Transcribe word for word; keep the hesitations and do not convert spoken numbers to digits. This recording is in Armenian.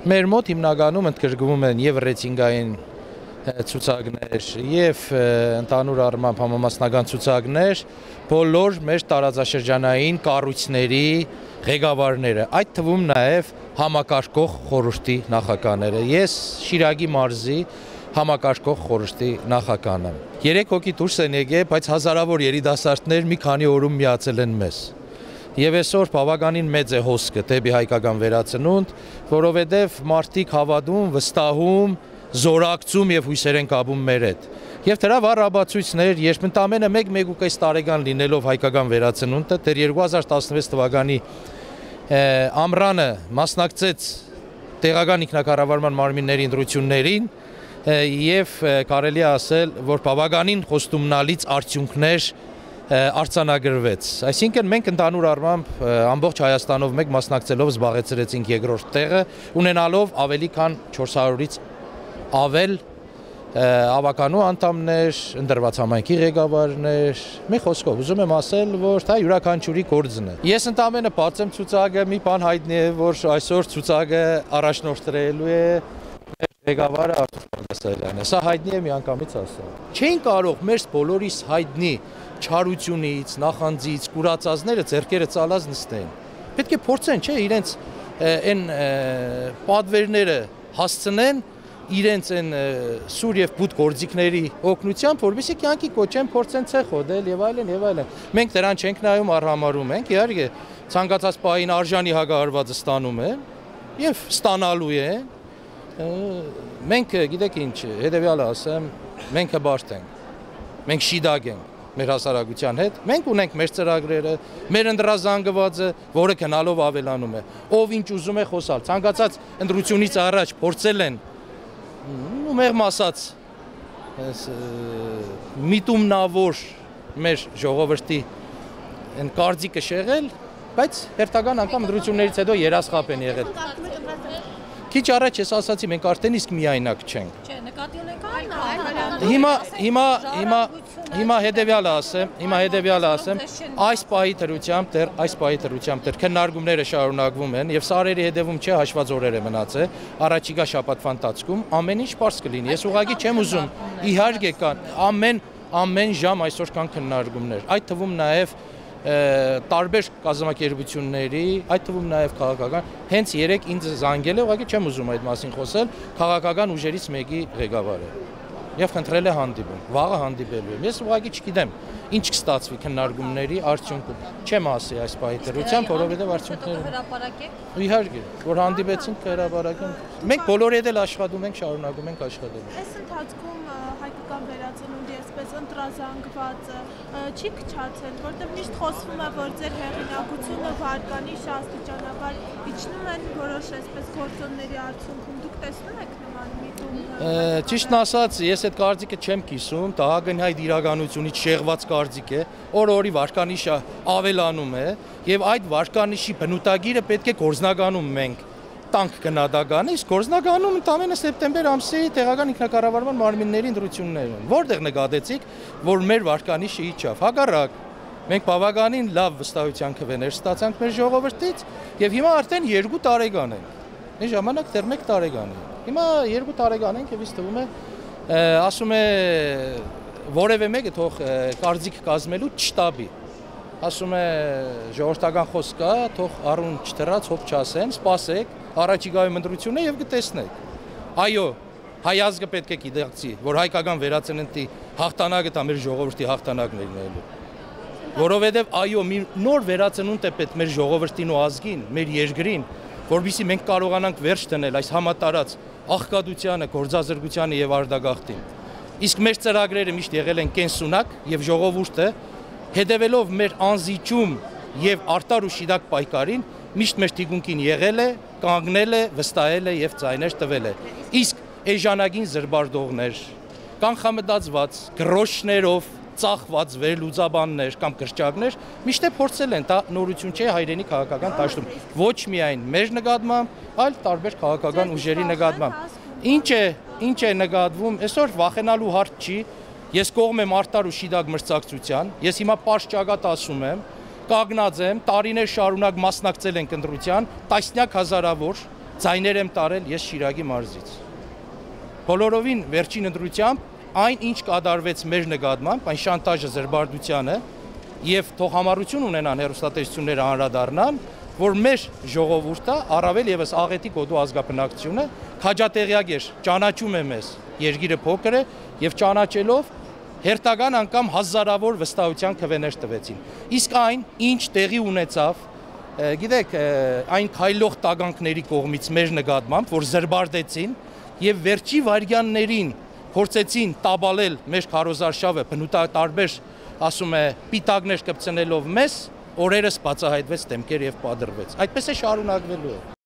Մեր մոտ հիմնականում ընդգրկվում են եւ ռեյտինգային ցուցակներ եւ ընդհանուր առմամբ համամասնական ցուցակներ, բոլոր մեր տարածաշրջանային կառույցների ղեկավարները, այդ թվում նաեւ համակարգող խորհրդի նախագահները։ Ես Շիրակի մարզի համակարգող խորհրդի նախագահն եմ։ Երեք հոգի դուրս են եկել, բայց հազարավոր երիտասարդներ մի քանի օրում միացել են մեզ։ Եվ այսօր բավականին մեծ է հոսքը դեպի հայկական վերածնունդ, որովհետև մարդիկ հավատում, վստահում, զորակցում եւ հույսեր են կապում մեր հետ։ Եվ դրա վառաբացույցներ, երբ ընդամենը մեկ-մեկուկես տարեկան լինելով հայկական վերածնունդը, դեռ երկու հազար տասնվեց թվականի ամռանը մասնակցեց տեղական ինքնակառավարման մարմինների ընտրություններին եւ կարելի է ասել, որ բավականին խոստումնալից արդյունքներ արձանագրվեց։ Այսինքն մենք ընդհանուր առմամբ ամբողջ Հայաստանով մեկ մասնակցելով զբաղեցրեցինք երկրորդ տեղը, ունենալով ավելի քան չորս հարյուրից ավել ավականու անդամներ, ընտրված համայնքի ղեկավարներ, մի խոսքով ուզում եմ ասել, որ դա յուրաքանչյուրի գործն է։ Ես ընդամենը բացեմ ցուցակը, մի բան հայտնի է, որ այսօր ցուցակը առաջնորդրելու է ղեկավարը Արթուր Բաղդասարյանը։ Սա հայտնի է միանգամից ասել։ Չէին կարող մեր բոլորիս հայտնի չարությունից, նախանձից, կուրացածները ձեռքերը ծալած նստեն։ Պետք է փորձեն, չէ, իրենց այն պատվերները հասցնեն իրենց այն սուր եւ բութ գործիքների օգնությամբ, որովհետեւ կյանքի կոչեն փորձեն ցեխոդել եւ այլն եւ այլն։ Մենք դրան չենք նայում, առհամարում ենք, իհարկե ցանկացած պահին արժանի հագահարվածը ստանում են եւ ստանալու են։ Մենք գիտեք ինչ, հետեւյալը ասեմ, մենք հբարտ ենք։ Մենք շիդակ ենք մեր հասարակության հետ, մենք ունենք մեր ծրագրերը, մեր ընդրազանգվածը, որը գնալով ավելանում է։ Ով ինչ ուզում է խոսալ, ցանկացած ընտրությունից առաջ փորձել են ու մեղմ ասած միտումնավոր մեր ժողովրդի այն կարծիքը շեղել, բայց հերթական անգամ ընտրություններից հետո երասխապ են եղել։ Քիչ առաջ ես ասացի, մենք արդեն իսկ միայնակ չենք։ Չէ, նկատի ունեք այլ։ Հիմա հիմա հիմա հիմա հետեւյալը ասեմ, հիմա հետեւյալը ասեմ, այս պահի դրությամբ դեռ այս պահի դրությամբ դեռ քննարկումները շարունակվում են եւ սարերի հետևում չէ հաշված օրեր է մնացել, առաջիկա շաբաթվա ընթացքում ամեն ինչ པարզ կլինի։ Ես ուղղակի չեմ ուզում, իհարկե կան ամեն ամեն ժամ այսօր կան քննարկումներ, այդ թվում նաեւ տարբեր կազմակերպությունների, այդ թվում նաև քաղաքական, հենց երեք ինձ զանգել է, ուղղակի չեմ ուզում այդ մասին խոսել, քաղաքական ուժերից մեկի ղեկավարը եւ խնդրել է հանդիպում, վաղը հանդիպելու եմ։ Ես ուղղակի չգիտեմ ինչ կստացվի քննարկումների արդյունքում։ Չեմ ասի այս պահի դրությամբ, որովհետեւ արդյունքները հրապարակեք։ Իհարկե, որ հանդիպեցինք հրապարակենք։ Մենք բոլորի հետ էլ աշխատում ենք, շարունակում ենք աշխատել։ Այս ընթացքում հայկական վերածնունդի այսպես ընտրազանգվածը չի քչացել, որտեղ միշտ խոսվում է, որ ձեր հեղինակությունը վարկանիշ աստիճանաբար իջնում են որոշ այսպես գործոնների արդյունքում։ Դուք տեսնում եք նման միտում։ Ճիշտն ասած, ես այդ կարծիքը չեմ կիսում, դա ակնհայտ իրականությունից շեղված կարծիք է, օր-օրի վարկանիշը ավելանում է, եւ այդ վարկանիշի բնութագիրը պետք է գործնականում մենք տանք գնահատական, իսկ գործնականում ընդամենը սեպտեմբեր ամսի տեղական ինքնակառավարման մարմինների ընտրություններն են, որտեղ նկատեցիք, որ մեր վարկանիշը իջավ, հակառակ, մենք բավականին լավ վստահության քվեներ ստացանք մեր ժողովրդից եւ հիմա արդեն երկու տարեկան ենք։ Այն ժամանակ դեռ մեկ տարեկան է։ Հիմա երկու տարեկան ենք եւ ինձ թվում է, ասում է որևէ մեկը թող կարծիք կազմելու չտաբի։ Ասում է ժողովրդական խոսք կա, թող առուն չթռած հոբ չասեն, սպասեք առաջիկայում ընտրությունը եւ կտեսնեք։ Այո, հայ ազգը պետք է գիտակցի, որ հայկական վերածննդի հաղթանակը դա մեր ժողովրդի հաղթանակն է լինելու։ Որովհետեւ այո, մի նոր վերածնունդ է պետք մեր ժողովրդին ու ազգին, մեր երկրին, որովհետեւ մենք կարողանանք վերջ դնել այս համատարած աղքատությանը, գործազրկությանը եւ արդագաղթին։ Իսկ մեր ծրագրերը միշտ եղել են կենսունակ եւ ժողովուրդը հետևելով մեր անզիջում եւ արտար ու շիդակ պայքարին միշտ մեր թիկունքին եղել է, կանգնել է, վստահել է եւ ձայներ տվել է։ Իսկ էժանագին զրբարդողներ, կանխամտածված գրոշներով ծախված վերլուծաբաններ կամ կրճակներ միշտ է փորձել են, դա նորություն չէ հայրենի քաղաքական դաշտում, ոչ միայն մեր նկատմամբ, այլ տարբեր քաղաքական ուժերի նկատմամբ։ Ինչ է, ինչ է նկատվում, այսօր վախենալու հարց չի, ես կողմ եմ արտար ու շիդակ մրցակցության, ես հիմա պարզ ճակատ ասում եմ, կանգնած եմ, տարիներ շարունակ մասնակցել ենք ընտրության, տասնյակ հազարավոր ձայներ եմ տարել ես Շիրակի մարզից։ Բոլորովին վերջին ընտրությամբ այն ինչ կատարվեց մեր նկատմամբ, այն շանտաժը, զրբարտությունը եւ թող համառություն ունենան հեռուստատեսությունները անդրադառնան, որ մեր ժողովուրդը առավել եւս աղետի կոդու ազգաբնակչությունը քաջատեղյակ էր, ճանաչում է մեզ, երկիրը փոքր է եւ ճանաչելով հերթական անգամ հազարավոր վստահության քվեներ տվեցին։ Իսկ այն, ինչ տեղի ունեցավ, գիտեք, այն քայլող տագանքների կողմից մեր նկատմամբ, որ զրբարտեցին եւ վերջի վայրկյաններին փորձեցին տաբալել մեր քարոզարշավը բնութատարբեր, ասում է, պիտակներ կպցնելով մեզ, օրերս բացահայտվեց դեմքեր եւ պատրվեց։ Այդպես է շարունակվելու է։